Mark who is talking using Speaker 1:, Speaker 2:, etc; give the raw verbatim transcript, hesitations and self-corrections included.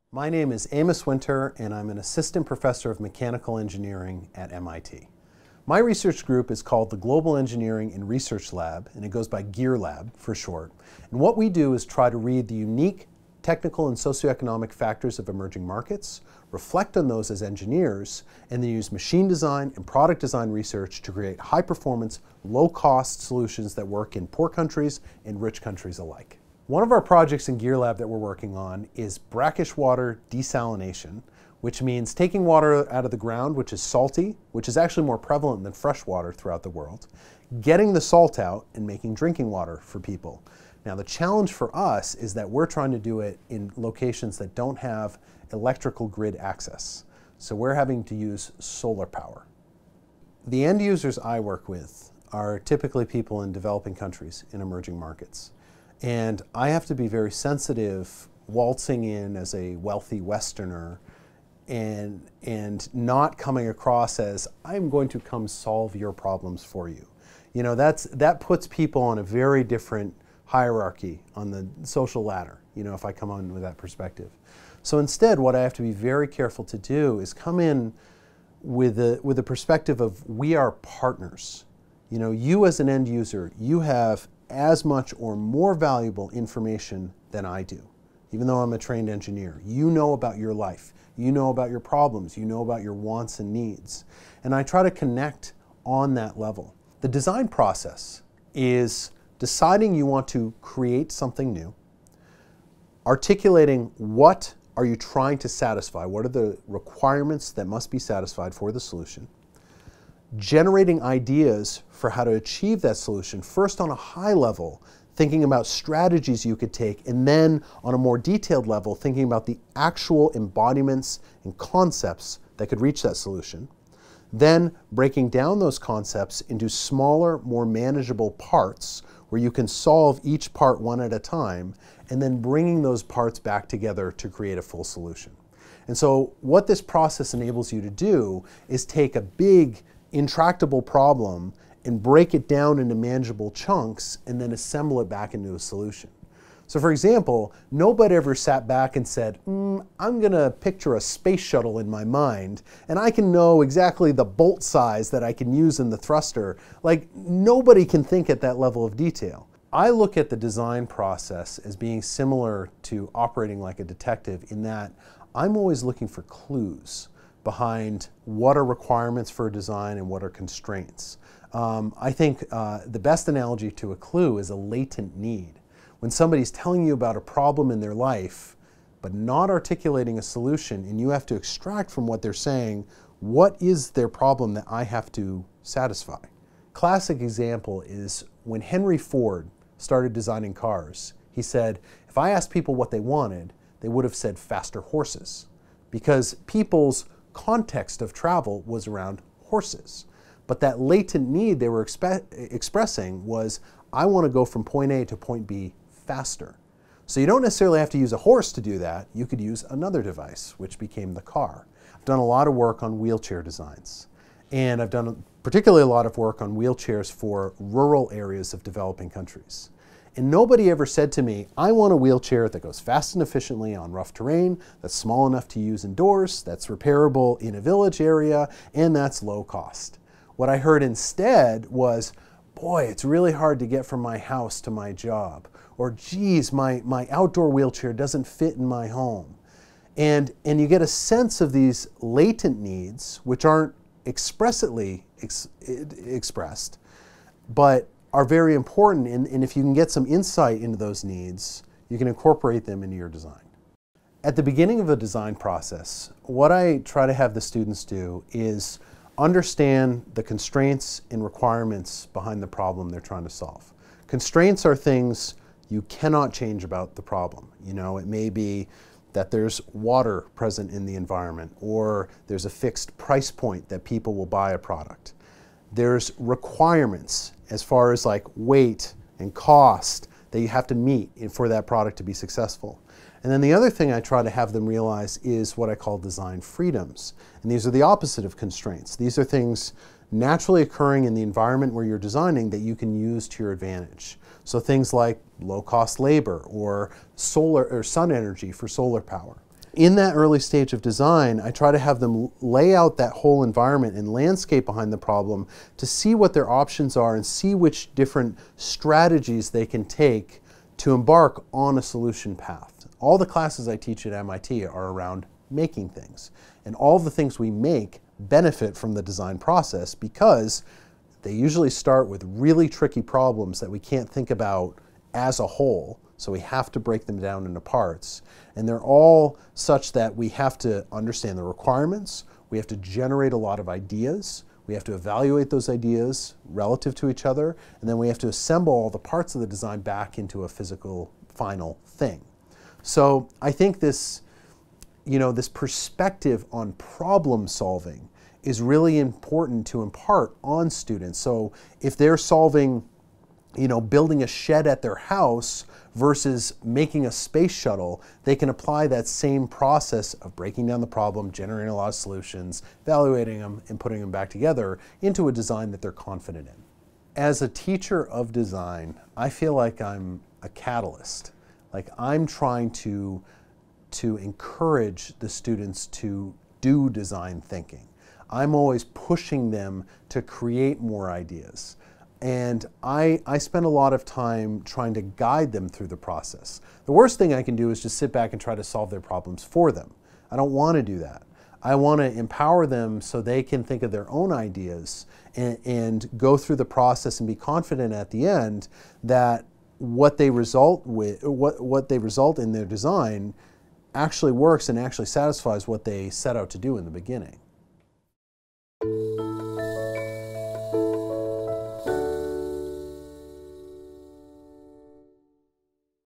Speaker 1: My name is Amos Winter, and I'm an assistant professor of mechanical engineering at M I T. My research group is called the Global Engineering and Research Lab, and it goes by GEAR Lab for short. And what we do is try to read the unique technical and socioeconomic factors of emerging markets, reflect on those as engineers, and then use machine design and product design research to create high-performance, low-cost solutions that work in poor countries and rich countries alike. One of our projects in GEAR Lab that we're working on is brackish water desalination, which means taking water out of the ground, which is salty, which is actually more prevalent than fresh water throughout the world, getting the salt out and making drinking water for people. Now the challenge for us is that we're trying to do it in locations that don't have electrical grid access. So we're having to use solar power. The end users I work with are typically people in developing countries, in emerging markets. And I have to be very sensitive, waltzing in as a wealthy Westerner and, and not coming across as, I'm going to come solve your problems for you. You know, that's, that puts people on a very different hierarchy on the social ladder, you know, if I come on with that perspective. So instead, what I have to be very careful to do is come in with a, with a perspective of, we are partners. You know, you as an end user, you have as much or more valuable information than I do. Even though I'm a trained engineer, you know about your life, you know about your problems, you know about your wants and needs. And I try to connect on that level. The design process is deciding you want to create something new, articulating what are you trying to satisfy, what are the requirements that must be satisfied for the solution, generating ideas for how to achieve that solution, first on a high level, thinking about strategies you could take, and then on a more detailed level, thinking about the actual embodiments and concepts that could reach that solution. Then breaking down those concepts into smaller, more manageable parts where you can solve each part one at a time, and then bringing those parts back together to create a full solution. And so what this process enables you to do is take a big, intractable problem and break it down into manageable chunks and then assemble it back into a solution. So for example, nobody ever sat back and said, mm, I'm going to picture a space shuttle in my mind and I can know exactly the bolt size that I can use in the thruster. Like, nobody can think at that level of detail. I look at the design process as being similar to operating like a detective in that I'm always looking for clues behind what are requirements for a design and what are constraints. Um, I think uh, the best analogy to a clue is a latent need. When somebody's telling you about a problem in their life, but not articulating a solution, and you have to extract from what they're saying, what is their problem that I have to satisfy? Classic example is when Henry Ford started designing cars. He said, if I asked people what they wanted, they would have said faster horses, because people's context of travel was around horses. But that latent need they were expe expressing was, I want to go from point A to point B faster. So you don't necessarily have to use a horse to do that. You could use another device, which became the car. I've done a lot of work on wheelchair designs. And I've done particularly a lot of work on wheelchairs for rural areas of developing countries. And nobody ever said to me, I want a wheelchair that goes fast and efficiently on rough terrain, that's small enough to use indoors, that's repairable in a village area, and that's low cost. What I heard instead was, boy, it's really hard to get from my house to my job. Or, geez, my, my outdoor wheelchair doesn't fit in my home. And, and you get a sense of these latent needs, which aren't expressly ex expressed, but are very important, and, and if you can get some insight into those needs, you can incorporate them into your design. At the beginning of a design process, what I try to have the students do is understand the constraints and requirements behind the problem they're trying to solve. Constraints are things you cannot change about the problem. You know, it may be that there's water present in the environment, or there's a fixed price point that people will buy a product. There's requirements as far as like weight and cost that you have to meet for that product to be successful. And then the other thing I try to have them realize is what I call design freedoms. And these are the opposite of constraints. These are things naturally occurring in the environment where you're designing that you can use to your advantage. So things like low-cost labor or solar or sun energy for solar power. In that early stage of design, I try to have them lay out that whole environment and landscape behind the problem to see what their options are and see which different strategies they can take to embark on a solution path. All the classes I teach at M I T are around making things. And all the things we make benefit from the design process because they usually start with really tricky problems that we can't think about as a whole. So we have to break them down into parts. And they're all such that we have to understand the requirements, we have to generate a lot of ideas, we have to evaluate those ideas relative to each other, and then we have to assemble all the parts of the design back into a physical final thing. So I think this, you know, this perspective on problem solving is really important to impart on students. So if they're solving, you know, building a shed at their house versus making a space shuttle, they can apply that same process of breaking down the problem, generating a lot of solutions, evaluating them, and putting them back together into a design that they're confident in. As a teacher of design, I feel like I'm a catalyst. Like I'm trying to, to encourage the students to do design thinking. I'm always pushing them to create more ideas. And I, I spend a lot of time trying to guide them through the process. The worst thing I can do is just sit back and try to solve their problems for them. I don't want to do that. I want to empower them so they can think of their own ideas and, and go through the process and be confident at the end that what they result with, what, what they result in their design actually works and actually satisfies what they set out to do in the beginning.